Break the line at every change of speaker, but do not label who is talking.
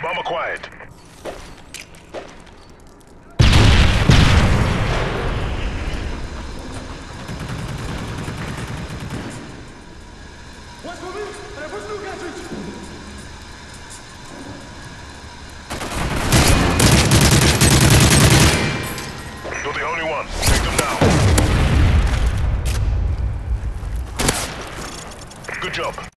Bomb acquired. You're the only one. Take them down. Good job.